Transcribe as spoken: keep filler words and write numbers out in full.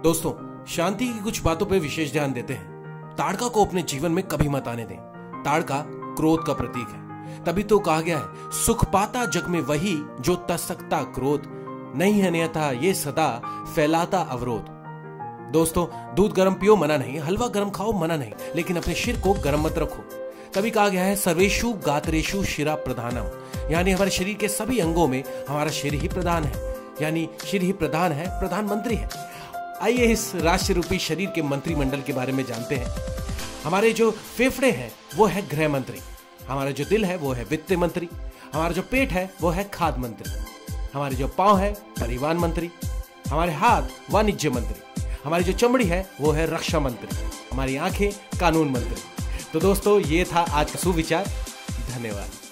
दोस्तों, शांति की कुछ बातों पर विशेष ध्यान देते हैं। ताड़का को अपने जीवन में कभी मत आने दें। ताड़का क्रोध का प्रतीक है, तभी तो कहा गया है सुख पाता जग में वही जो तसकता क्रोध, नहीं है अन्यथा ये सदा फैलाता अवरोध। दोस्तों, दूध गर्म पियो मना नहीं, हलवा गर्म खाओ मना नहीं, लेकिन अपने सिर को गर्म मत रखो। तभी कहा गया है सर्वेशु गात्रेशु शिरा प्रधानम, यानी हमारे शरीर के सभी अंगों में हमारा सिर ही प्रधान है, यानी सिर ही प्रधान है, प्रधानमंत्री है। आइए इस राष्ट्र रूपी शरीर के मंत्रिमंडल के बारे में जानते हैं। हमारे जो फेफड़े हैं वो है गृह मंत्री, हमारा जो दिल है वो है वित्त मंत्री, हमारा जो पेट है वो है खाद्य मंत्री, हमारे जो पांव है परिवहन मंत्री, हमारे हाथ वाणिज्य मंत्री, हमारी जो चमड़ी है वो है रक्षा मंत्री, हमारी आंखें कानून मंत्री। तो दोस्तों, ये था आज का सुविचार। धन्यवाद।